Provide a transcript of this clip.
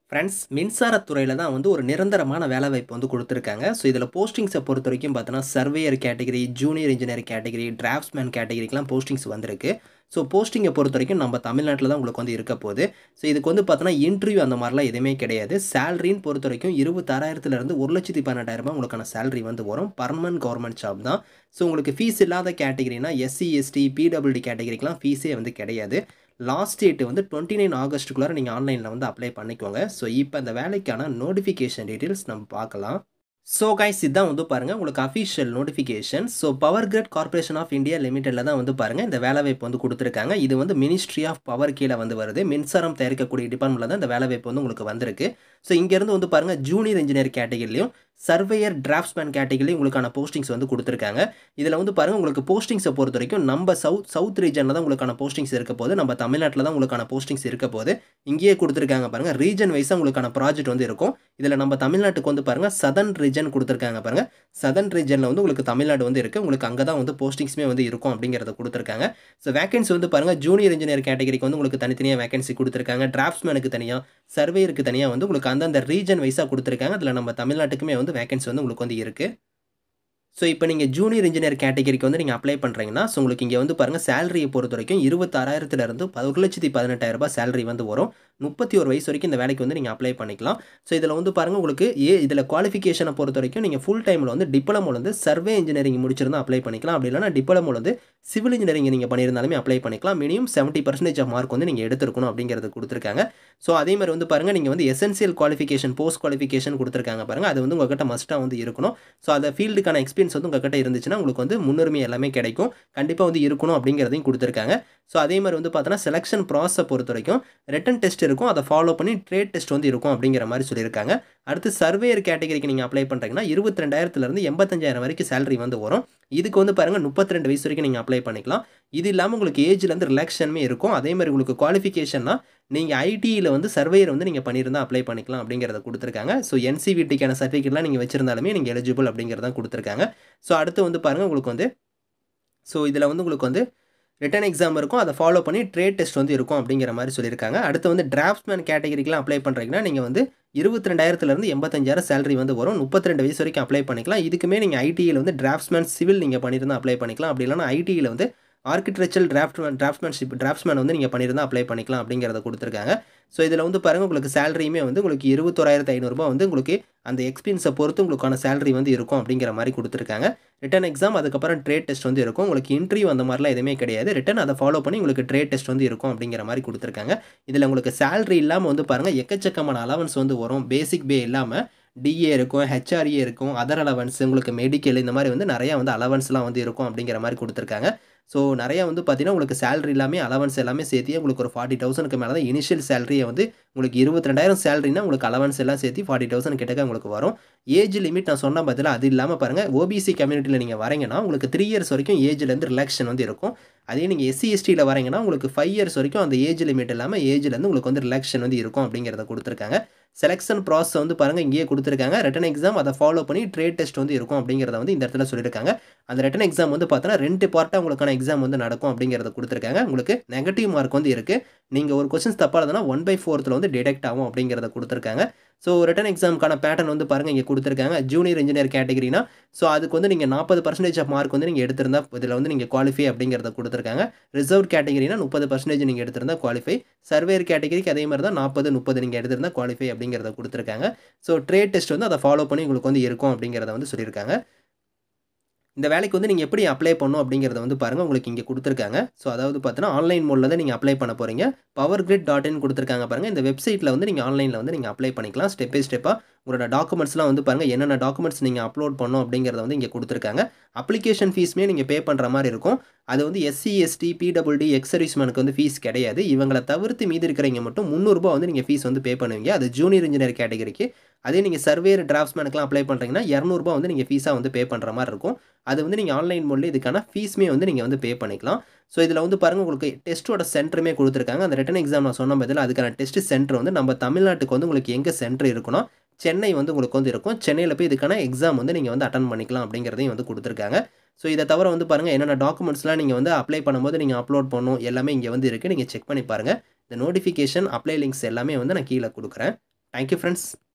Friends மின்சாரத்துறையில தான் வந்து ஒரு நிரந்தரமான வேலைவாய்ப்பு வந்து குடுத்துருக்காங்க. ஸோ இதில போஸ்டிங்ஸ பொறுத்தவரைக்கும் பார்த்தோன்னா, surveyor category, junior engineer category, draftsman கேட்டகரிக்குலாம் போஸ்டிங்ஸ் வந்திருக்கு. ஸோ போஸ்டிங்க பொறுத்தவரைக்கும் நம்ம தமிழ்நாட்ல தான் உங்களுக்கு வந்து இருக்க போது. ஸோ இதுக்கு வந்து பார்த்தோன்னா, இன்டர்வியூ அந்த மாரிலாம் எதுவுமே கிடையாது. சேலரின்னு பொறுத்தவரைக்கும் 26,000லேருந்து ரூ. 1,18,000 உங்களுக்கான சேலரி வந்து வரும். பெர்மனன்ட் கவர்ன்மென்ட் ஜாப் தான். ஸோ உங்களுக்கு ஃபீஸ் இல்லாத கேட்டகரினா எஸ்சி, எஸ்டி, பிடபிள்யூடி கேட்டகரிக்குலாம் ஃபீஸே வந்து கிடையாது. லாஸ்ட் டேட் வந்து 29 ஆகஸ்ட்டுக்குள்ளார நீங்க ஆன்லைன்ல வந்து அப்ளை பண்ணிக்கோங்க. ஸோ இப்ப இந்த வேலைக்கான நோட்டிஃபிகேஷன் டீட்டெயில்ஸ் நம்ம பார்க்கலாம். ஸோ கைஸ் இதான் வந்து பாருங்க உங்களுக்கு official notification. So power grid corporation of India லிமிடெட்ல தான் வந்து பாருங்க இந்த வேலைவாய்ப்பு வந்து குடுத்துருக்காங்க. இது வந்து மினிஸ்ட்ரி ஆஃப் பவர் கீழ வந்து வருது. மின்சாரம் தயாரிக்கக்கூடிய டிபார்ட்மெண்ட்ல தான் இந்த வேலைவாய்ப்பு வந்து உங்களுக்கு வந்திருக்கு. ஸோ இங்கேருந்து வந்து பாருங்க ஜூனியர் இன்ஜினியர் கேட்டகரிலயும், சர்வேயர் டிராஃப்ட்ஸ்மேன் கேட்டகரிலயும் உங்களுக்கான போஸ்டிங்ஸ் வந்து குடுத்துருக்காங்க. இதில வந்து பாருங்க உங்களுக்கு போஸ்டிங்ஸ பொறுத்தவரைக்கும் நம்ம சவுத் ரீஜன்ல தான் உங்களுக்கான போஸ்டிங்ஸ் இருக்க போது. நம்ம தமிழ்நாட்ல தான் உங்களுக்கான போஸ்டிங்ஸ் இருக்க போது. இங்கேயே குடுத்துருக்காங்க பாருங்க. ரீஜன் வைஸா உங்களுக்கான ப்ராஜெக்ட் வந்து இருக்கும். இதில நம்ம தமிழ்நாட்டுக்கு வந்து பாருங்க சதர்ன் ரீஜன் குடுத்துருக்காங்க பாருங்க. சதர்ன் ரீஜன்ல வந்து உங்களுக்கு தமிழ்நாடு வந்து இருக்கு. உங்களுக்கு அங்க தான் வந்து போஸ்டிங்ஸ்மே வந்து இருக்கும் அப்படிங்கிறத குடுத்துருக்காங்க. ஸோ வேக்கன்சி வந்து பாருங்க ஜூனியர் இன்ஜினியர் கேட்டகரிக்கு வந்து உங்களுக்கு தனித்தனியா வேக்கன்சி குடுத்துருக்காங்க. டிராஃப்ட்ஸ்மேனுக்கு தனியா, சர்வேயருக்கு தனியா வந்து உங்களுக்கு அந்தந்த ரீஜன் வைஸா குடுத்துருக்காங்க. அதில நம்ம தமிழ்நாட்டுக்குமே வந்து வேக்கன்சி வந்து உங்களுக்கு வந்து இருக்கு. ஸோ இப்ப நீங்க ஜூனியர் இன்ஜினியர் கேட்டகரிக்கு வந்து நீங்க அப்ளை பண்றீங்கன்னா, ஸோ உங்களுக்கு இங்க வந்து பாருங்க சேலரிய பொறுத்தவரைக்கும் 26,000லேருந்து ரூ. 1,18,000 சேலரி வந்து வரும். 31 வயசு வரைக்கும் இந்த வேலைக்கு வந்து நீங்க அப்ளை பண்ணிக்கலாம். ஸோ இதில வந்து பாருங்க உங்களுக்கு இதில குவாலிஃபிகேஷன பொறுத்தவரைக்கும் நீங்க ஃபுல் டைம்ல வந்து டிப்ளமோல வந்து சர்வே இன்ஜினியரிங் முடிச்சிருந்தா அப்ளை பண்ணிக்கலாம். அப்படி இல்லன்னா டிப்ளமோல வந்து சிவில் இன்ஜினியரிங் நீங்க பண்ணியிருந்தாலுமே அப்ளை பண்ணிக்கலாம். மினிமம் 70% ஆஃப் மார்க் வந்து நீங்க எடுத்திருக்கணும் அப்படிங்கிறத குடுத்துருக்காங்க. ஸோ அதே மாரி வந்து பாருங்க நீங்க வந்து எசென்சியல் குவாலிஃபிகேஷன், போஸ்ட் குவாலிஃபிகேஷன் குடுத்துருக்காங்க பாருங்க. அது வந்து உங்ககிட்ட மஸ்ட்டா வந்து இருக்கணும். ஸோ அந்த ஃபீல்டுக்கான எக்ஸ்பீரியன்ஸ் வந்து உங்ககிட்ட இருந்துச்சுன்னா, உங்களுக்கு வந்து முன்னுரிமை எல்லாமே கிடைக்கும். கண்டிப்பா வந்து இருக்கணும் அப்படிங்கிறதையும் குடுத்துருக்காங்க. ஸோ அதே மாரி வந்து பார்த்தோன்னா, செலக்ஷன் ப்ராசஸ பொறுத்தவரைக்கும் ரிட்டன் டெஸ்ட் இருக்கும். அத ஃபாலோ பண்ணி ட்ரேட் டெஸ்ட் வந்து இருக்கும் அப்படிங்கிற மாரி சொல்லியிருக்காங்க. அடுத்து சர்வேயர் கேட்டகரிக்கு நீங்க அப்ளை பண்றீங்கன்னா, 22,000லேருந்து 85,000 வரைக்கும் சேலரி வந்து வரும். இதுக்கு வந்து பாருங்க 32 வயசு வரைக்கும் நீங்க அப்ளை பண்ணிக்கலாம். இது இல்லாம உங்களுக்கு ஏஜ்லேருந்து ரிலாக்ஷனுமே இருக்கும். அதே மாரி உங்களுக்கு குவாலிஃபிகேஷன்னா, நீங்க ஐடியில வந்து சர்வேயர் வந்து நீங்க பண்ணியிருந்தா அப்ளை பண்ணிக்கலாம் அப்படிங்கிறத குடுத்துருக்காங்க. ஸோ என்சிவிடிக்கான சர்டிஃபிகேட்லாம் நீங்க வச்சிருந்தாலுமே நீங்க எலிஜிபிள் அப்படிங்கிறத குடுத்துருக்காங்க. ஸோ அடுத்து வந்து பாருங்க உங்களுக்கு வந்து ஸோ இதில வந்து உங்களுக்கு வந்து ரிட்டன் எக்ஸாம் இருக்கும். அத ஃபாலோ பண்ணி ட்ரேட் டெஸ்ட் வந்து இருக்கும் அப்படிங்கிற மாரி சொல்லியிருக்காங்க. அடுத்து வந்து டிராஃப்ட்ஸ்மேன் கேட்டகரிக்குலாம் அப்ளை பண்றீங்கன்னா, நீங்க வந்து 22,000லேருந்து 85,000 சேலரி வந்து வரும். 32 வயசு வரைக்கும் அப்ளை பண்ணிக்கலாம். இதுக்குமே நீங்க ஐடியில வந்து டிராஃப்ட்ஸ்மேன் சிவில் நீங்க பண்ணியிருந்தா அப்ளை பண்ணிக்கலாம். அப்படி இல்லன்னா ஐடியில வந்து ஆர்க்கிடெக்சரல் டிராஃப்ட்ஸ்மேன் வந்து நீங்க பண்ணியிருந்தா அப்ளை பண்ணிக்கலாம் அப்படிங்கிறத குடுத்துருக்காங்க. ஸோ இதில வந்து பாருங்க உங்களுக்கு சேலரியுமே வந்து உங்களுக்கு ரூ. 21,500 வந்து உங்களுக்கு அந்த எக்ஸ்பீரியன்ஸ பொறுத்து உங்களுக்கான சேலரி வந்து இருக்கும் அப்படிங்கிற மாரி குடுத்துருக்காங்க. ரிட்டன் எக்ஸாம் அதுக்கப்புறம் ட்ரேட் டெஸ்ட் வந்து இருக்கும். உங்களுக்கு இன்டர்வியூ அந்த மாரிலாம் எதுவுமே கிடையாது. ரிட்டன் அத ஃபாலோ பண்ணி உங்களுக்கு ட்ரேட் டெஸ்ட் வந்து இருக்கும் அப்படிங்கிற மாரி குடுத்துருக்காங்க. இதில உங்களுக்கு சேலரி இல்லாம வந்து பாருங்க எக்கச்சக்கமான அலவன்ஸ் வந்து வரும். பேசிக் பே இல்லாம டிஏ இருக்கும், ஹெச்ஆர்ஏ இருக்கும், அதர் அலவன்ஸ் உங்களுக்கு மெடிக்கல் இந்த மாரி வந்து நெறையா வந்து அலவன்ஸ்லாம் வந்து இருக்கும் அப்படிங்கிற மாரி குடுத்துருக்காங்க. ஸோ நெறையா வந்து பார்த்தீங்கன்னா, உங்களுக்கு சேலரி எல்லாமே அலவன்ஸ் எல்லாமே சேர்த்தியே உங்களுக்கு ஒரு 40,000க்கு மேல தான் இனிஷியல் சேலரியே வந்து உங்களுக்கு 22,000 சேலரினா உங்களுக்கு அலவன்ஸ் எல்லாம் சேர்த்து 40,000 கிட்டக்க உங்களுக்கு வரும். ஏஜ் லிமிட் நான் சொன்னேன் பார்த்தீங்களா, அது இல்லாம பாருங்க ஓபிசி கம்யூனிட்டில நீங்க வரீங்கன்னா, உங்களுக்கு 3 இயர்ஸ் வரைக்கும் ஏஜ்லேருந்து ரிலாக்ஷன் வந்து இருக்கும். அதே நீங்க எஸ்சி, எஸ்டில வரீங்கன்னா, உங்களுக்கு 5 இயர்ஸ் வரைக்கும் அந்த ஏஜ் லிமிட் இல்லாம ஏஜ்லேருந்து உங்களுக்கு வந்து ரிலாக்ஷன் வந்து இருக்கும் அப்படிங்கிறத குடுத்துருக்காங்க. செலக்ஷன் ப்ராசஸ் வந்து பாருங்க இங்கேயே குடுத்துருக்காங்க. ரிட்டன் எக்ஸாம் அத ஃபாலோ பண்ணி ட்ரேட் டெஸ்ட் வந்து இருக்கும் அப்படிங்கிறத வந்து இந்த இடத்துல சொல்லியிருக்காங்க. அந்த ரிட்டன் எக்ஸாம் வந்து பார்த்தோன்னா 2 பார்ட்டா உங்களுக்கான எக்ஸாம் வந்து நடக்கும் அப்படிங்கிறத குடுத்துருக்காங்க. உங்களுக்கு நெகட்டிவ் மார்க் வந்து இருக்கு. நீங்க ஒரு கொஸ்டின்ஸ் தப்பா எழுதுனா 1/4ல வந்து டிடக்ட் ஆகும் அப்படிங்கிறத குடுத்துருக்காங்க. ஸோ ரிட்டன் எக்ஸாம்க்கான பேட்டர்ன் வந்து பாருங்க இங்க குடுத்துருக்காங்க. ஜூனியர் இன்ஜினியர் கேட்டகரினா, ஸோ அதுக்கு வந்து நீங்க 40% ஆஃப் மார்க் வந்து நீங்க எடுத்திருந்தா இதில வந்து நீங்க குவாலிஃபை அப்படிங்கிறத குடுத்துருக்காங்க. ரிசர்வ்ட் கேட்டகரினா 30% நீங்க எடுத்திருந்தா குவாலிஃபை. சர்வேயர் கேட்டகரிக்கு அதே மாரி தான் 40, 30 நீங்க எடுத்திருந்தா குவாலிஃபை அப்படிங்கிறத குடுத்துருக்காங்க. ஸோ ட்ரேட் டெஸ்ட் வந்து அத ஃபாலோ பண்ணி உங்களுக்கு வந்து இருக்கும் அப்படிங்கிறத வந்து சொல்லியிருக்காங்க. இந்த வேலைக்கு வந்து நீங்க எப்படி அப்ளை பண்ணணும் அப்படிங்கிறத வந்து பாருங்க உங்களுக்கு இங்க குடுத்துருக்காங்க. ஸோ அதாவது பார்த்தீங்கன்னா, ஆன்லைன் மோட்ல தான் நீங்க அப்ளை பண்ண போறீங்க. powergrid.in குடுத்துருக்காங்க பாருங்க. இந்த வெப்சைட்ல வந்து நீங்க ஆன்லைன்ல வந்து நீங்க அப்ளை பண்ணிக்கலாம். ஸ்டெப் பை ஸ்டெப்பா உங்களோட டாக்குமெண்ட்ஸ்லாம் வந்து பாருங்க என்னென்ன டாக்குமெண்ட்ஸ் நீங்க அப்லோட் பண்ணணும் அப்படிங்கிறத வந்து இங்க குடுத்துருக்காங்க. அப்ளிகேஷன் ஃபீஸுமே நீங்க பே பண்ற மாரி இருக்கும். அது வந்து எஸ்சி, எஸ்டி, பிடபிள்யூடி, எக்ஸ் சர்வீஸ்மேனுக்கு வந்து ஃபீஸ் கிடையாது. இவங்கள தவிர்த்து மீதி இருக்கிறவங்க மட்டும் ரூ. 300 வந்து நீங்க ஃபீஸ் வந்து பே பண்ணுவீங்க. அது ஜூனியர் இன்ஜினியர் கேட்டகரிக்கு. அதே நீங்க சர்வேயர், டிராஃப்ட்ஸ்மேனுக்குலாம் அப்ளை பண்றீங்கன்னா ரூ. 200 வந்து நீங்க ஃபீஸா வந்து பே பண்ற மாரி இருக்கும். அது வந்து நீங்க ஆன்லைன் மோட்ல இதுக்கான ஃபீஸுமே வந்து நீங்க வந்து பே பண்ணிக்கலாம். ஸோ இதில வந்து பாருங்க உங்களுக்கு டெஸ்ட்டோட சென்டருமே குடுத்துருக்காங்க. அந்த ரிட்டன் எக்ஸாம் நான் சொன்னேன் பார்த்தீங்களா, அதுக்கான டெஸ்ட் சென்டர் வந்து நம்ம தமிழ்நாட்டுக்கு வந்து உங்களுக்கு எங்க சென்டர் இருக்குன்னா, சென்னை வந்து உங்களுக்கு வந்து இருக்கும். சென்னையில போய் இதுக்கான எக்ஸாம் வந்து நீங்க வந்து அட்டெண்ட் பண்ணிக்கலாம் அப்படிங்கிறதையும் வந்து குடுத்துருக்காங்க. ஸோ இத தவிர வந்து பாருங்க என்னென்ன டாக்குமெண்ட்ஸ்லாம் நீங்க வந்து அப்ளை பண்ணும்போது நீங்க அப்லோட் பண்ணணும் எல்லாமே இங்க வந்து இருக்கு. நீங்க செக் பண்ணி பாருங்க. இந்த நோட்டிஃபிகேஷன், அப்ளை லிங்க்ஸ் எல்லாமே வந்து நான் கீழ குடுக்குறேன். Thank you friends.